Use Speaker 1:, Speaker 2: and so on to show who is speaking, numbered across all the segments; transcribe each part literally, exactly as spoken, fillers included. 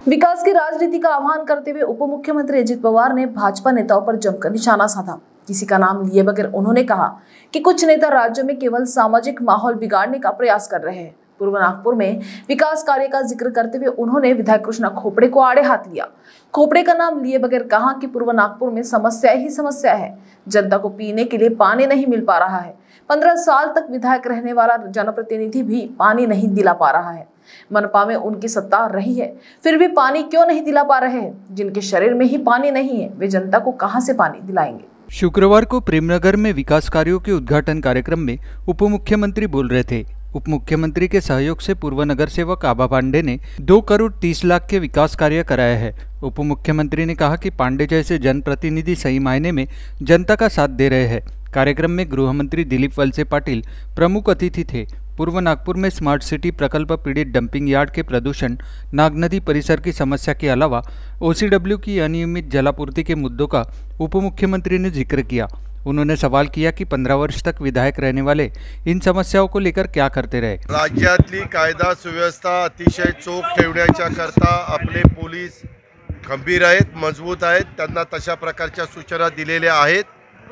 Speaker 1: विकास की राजनीति का आह्वान करते हुए उप मुख्यमंत्री अजित पवार ने भाजपा नेताओं पर जमकर निशाना साधा। किसी का नाम लिए बगैर उन्होंने कहा कि कुछ नेता राज्य में केवल सामाजिक माहौल बिगाड़ने का प्रयास कर रहे हैं। पूर्व नागपुर में विकास कार्य का जिक्र करते हुए उन्होंने विधायक कृष्णा खोपड़े को आड़े हाथ लिया। खोपड़े का नाम लिए बगैर कहा कि पूर्व नागपुर में समस्या ही समस्या है, जनता को पीने के लिए पानी नहीं मिल पा रहा है। पंद्रह साल तक विधायक रहने वाला जनप्रतिनिधि भी पानी नहीं दिला पा रहा है। मनपा में उनकी सत्ता रही है, फिर भी पानी क्यों नहीं दिला पा रहे हैं? जिनके शरीर में ही पानी नहीं है, वे जनता को कहां से पानी दिलाएंगे?
Speaker 2: शुक्रवार को प्रेमनगर में विकास कार्यों के उद्घाटन कार्यक्रम में उप मुख्यमंत्री बोल रहे थे। उप मुख्यमंत्री के सहयोग से पूर्व नगर सेवक आभा पांडे ने दो करोड़ तीस लाख के विकास कार्य कराए हैं। उप मुख्यमंत्री ने कहा कि पांडे जैसे जनप्रतिनिधि सही मायने में जनता का साथ दे रहे हैं। कार्यक्रम में गृह मंत्री दिलीप वलसे पाटिल प्रमुख अतिथि थे। पूर्व नागपुर में स्मार्ट सिटी प्रकल्प पीड़ित डंपिंग यार्ड के प्रदूषण, नाग नदी परिसर की समस्या के अलावा ओसीडब्ल्यू की अनियमित जलापूर्ति के मुद्दों का उप मुख्यमंत्री ने जिक्र किया। उन्होंने सवाल किया कि पंद्रह वर्ष तक विधायक रहने वाले इन समस्याओं को लेकर क्या करते रहे।
Speaker 3: राज्यातली कायदा सुव्यवस्था अतिशय चोख ठेवण्याच्या करता आपले पोलीस खंबीर आहेत, मजबूत आहेत। त्यांना तशा प्रकारच्या सूचना दिलेल्या आहेत।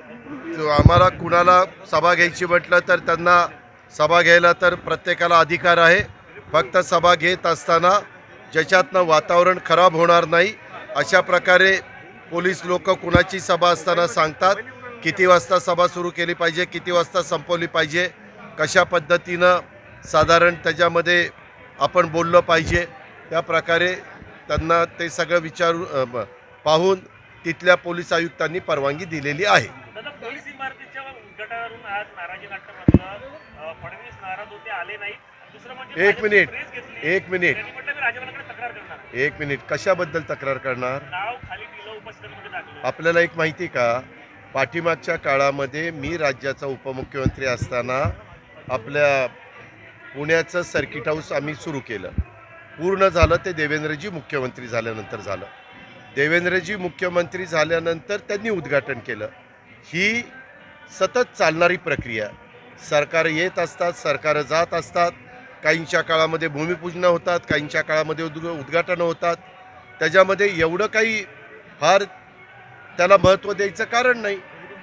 Speaker 3: आम्हाला कुणाला सभा घ्यायची म्हटलं तर त्यांना सभा घ्यायला तर प्रत्येकाला अधिकार आहे। फक्त सभा घेत असताना ज्याच्यातनं वातावरण खराब होणार नाही अशा प्रकारे पोलीस लोक कुणाची सभा असताना सांगतात, किती वाजता सभा सुरू केली पाहिजे, किती वाजता संपवली पाहिजे, कशा पद्धतीनं साधारण त्याच्यामध्ये आपण बोललं पाहिजे, त्या प्रकारे त्यांना ते सगळं विचारू पाहून तिथल्या पोलीस आयुक्तांनी परवानगी दिलेली आहे।
Speaker 4: पोलीस इमारतीच्या उद्घाटनावरून आज नाराजी नाट्यमधलं फडणवीस नाराज होते, आले नाही। दुसरं म्हणजे
Speaker 3: एक मिनिट एक मिनिट
Speaker 4: राज्यपालांकडे तक्रार करणार।
Speaker 3: एक मिनिट कशाबद्दल तक्रार करणार?
Speaker 4: नाव खाली दिलं, उपस्थितीमध्ये टाकलं।
Speaker 3: आपल्याला एक माहिती का, पाठीमागच्या काळामध्ये मी राज्याचा उपमुख्यमंत्री असताना आपल्या पुण्याचं सर्किट हाऊस आम्ही सुरू केलं। पूर्ण झालं ते देवेंद्रजी मुख्यमंत्री झाल्यानंतर झालं। देवेंद्रजी मुख्यमंत्री झाल्यानंतर त्यांनी उद्घाटन केलं। ही सतत चालणारी प्रक्रिया। सरकार येत असतात, सरकार जात असतात। काहींच्या काळामध्ये भूमिपूजन होतात, काहींच्या काळामध्ये उद्घाटन होतात। त्याच्यामध्ये एवढं काही फार त्याला महत्त्व द्यायचं कारण नाही।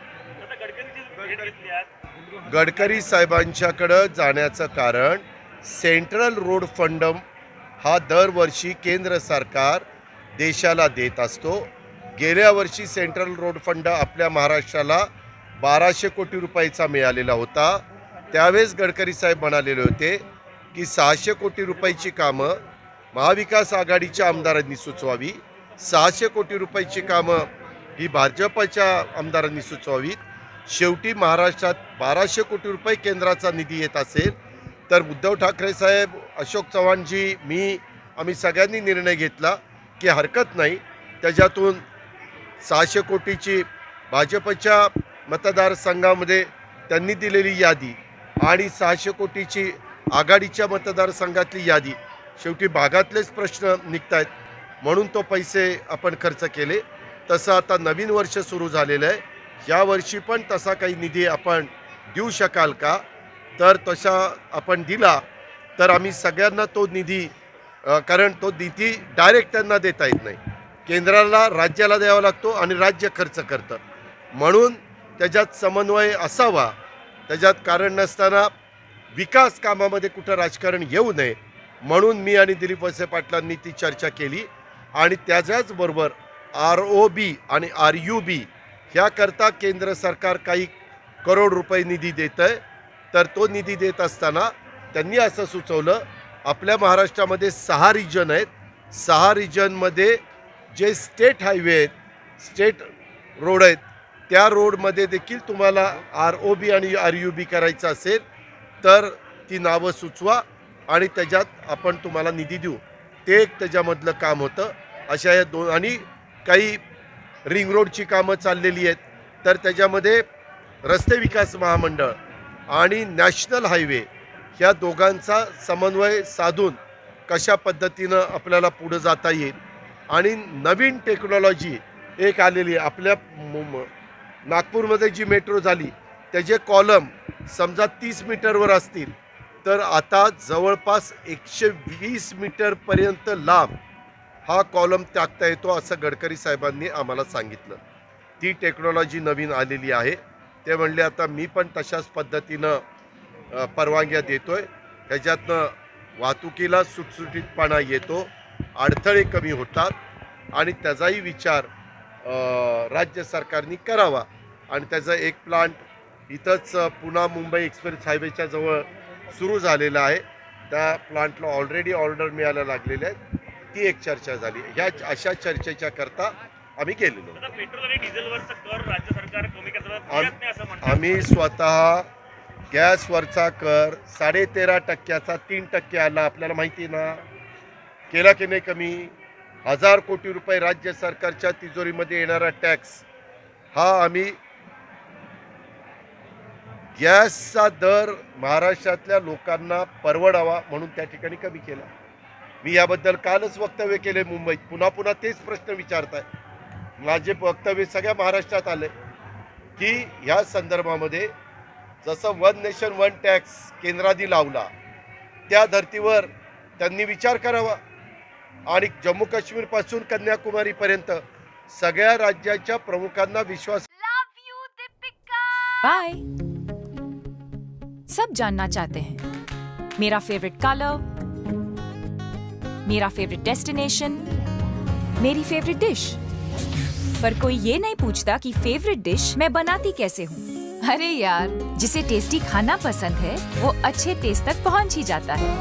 Speaker 3: गडकरी साहेबांच्याकडे जाण्याचं कारण सेंट्रल रोड फंड हा दरवर्षी केंद्र सरकार देशाला देत असतो। गेल्या वर्षी सेंट्रल रोड फंड आपल्या महाराष्ट्राला बाराशे कोटी रुपयाचा मिळालेला होता। त्यावेळेस गडकरी साहेब म्हणालेले होते की सहाशे कोटी रुपयाची कामं महाविकास आघाडीच्या आमदारांनी सुचवावी, सहाशे कोटी रुपयाची कामं ही भाजपच्या आमदारांनी सुचवावीत। शेवटी महाराष्ट्रात बाराशे कोटी रुपये केंद्राचा निधी येत असेल तर उद्धव ठाकरे साहेब, अशोक चव्हाणजी, मी आम्ही सगळ्यांनी निर्णय घेतला की हरकत नाही, त्याच्यातून सहाशे कोटीची भाजपच्या मतदारसंघामध्ये त्यांनी दिलेली यादी आणि सहाशे कोटीची आघाडीच्या मतदारसंघातली यादी, शेवटी भागातलेच प्रश्न निघतायत म्हणून तो पैसे आपण खर्च केले। तसं आता नवीन वर्ष सुरू झालेलं आहे, या वर्षी पण तसा काही निधी आपण देऊ शकाल का? तर तसा आपण दिला तर आम्ही सगळ्यांना तो निधी, कारण तो निधी डायरेक्ट त्यांना देता येत नाही, केंद्राला राज्याला द्यावा लागतो आणि राज्य खर्च करतं, म्हणून त्याच्यात समन्वय असावा। त्याच्यात कारण नसताना विकास कामामध्ये कुठं राजकारण येऊ नये म्हणून मी आणि दिलीप वळसे पाटलांनी ती चर्चा केली आणि त्याच्याचबरोबर आर ओ बी आणि आर यू बी ह्याकरता केंद्र सरकार काही करोड रुपये निधी देत आहे। तर तो निधी देत असताना त्यांनी असं सुचवलं, आपल्या महाराष्ट्रामध्ये सहा रिजन आहेत, सहा रिजनमध्ये जे स्टेट हायवे आहेत, स्टेट रोड आहेत, त्या रोडमध्ये देखील तुम्हाला आर ओ बी आणि आर यू बी करायचं असेल तर ती नावं सुचवा आणि त्याच्यात आपण तुम्हाला निधी देऊ। ते एक त्याच्यामधलं काम होतं। अशा या दोन आणि काही रिंग रोडची कामं चाललेली आहेत, तर त्याच्यामध्ये रस्ते विकास महामंडळ आणि नॅशनल हायवे ह्या दोघांचा समन्वय साधून कशा पद्धतीनं आपल्याला पुढे जाता येईल। आणि नवीन टेक्नॉलॉजी एक आलेली आहे आपल्या नागपूरमध्ये, जी मेट्रो झाली त्याचे कॉलम समजा तीस मीटरवर असतील तर आता जवळपास एकशे वीस मीटर पर्यंत लांब हा कॉलम टाकता येतो असं गडकरी साहेबांनी आम्हाला सांगितलं. ती टेक्नॉलॉजी नवीन आलेली आहे. ते म्हणले आता मी पण तशाच पद्धतीनं परवानग्या देतोय. त्याच्यातनं वाहतुकीला सुटसुटीतपणा येतो, अडथळे कमी होतात आणि त्याचाही विचार राज्य सरकारने करावा. आणि त्याचा एक प्लांट इथंच पुणा मुंबई एक्सप्रेस हायवेच्या जवळ सुरू झालेला आहे. त्या प्लांटला ऑलरेडी ऑर्डर मिळायला लागलेल्या आहेत. ती एक चर्चा झाली. ह्या अशा चर्चेच्या करता आम्ही गेलेलो.
Speaker 4: पेट्रोल आणि डिझेलवरचा कर राज्य सरकार कमी करण्याचं
Speaker 3: आम्ही स्वतः गॅसवरचा कर साडे तेरा टक्क्याचा तीन टक्के आला. आपल्याला माहिती ना, केला की नाही कमी. हजार कोटी रुपये राज्य सरकारच्या तिजोरीमध्ये येणारा टॅक्स हा आम्ही गॅसचा दर महाराष्ट्रातल्या लोकांना परवडावा म्हणून त्या ठिकाणी कमी केला. मी याबद्दल कालच वक्तव्य केले मुंबईत. पुन्हा पुन्हा तेच प्रश्न विचारताय. माझे वक्तव्य सगळ्या महाराष्ट्रात आले की ह्या संदर्भामध्ये जसं वन नेशन वन टॅक्स केंद्राने लावला त्या धर्तीवर त्यांनी विचार करावा आणि जम्मू काश्मीर पासून कन्याकुमारी पर्यंत सगळ्या राज्याच्या प्रमुखांना विश्वास.
Speaker 5: बाय. सब जानना चाहते हैं मेरा फेवरेट कलर, मेरा फेवरेट डेस्टिनेशन, मेरी फेवरेट डिश, पर कोई ये नहीं पूछता कि फेवरेट डिश मैं बनाती कैसे हूँ. अरे यार, जिसे टेस्टी खाना पसंद है वो अच्छे टेस्ट तक पहुँच ही जाता है.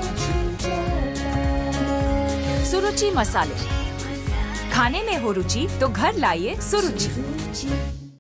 Speaker 5: सुरुचि मसाले, खाने में हो रुचि तो घर लाइए सुरुचि.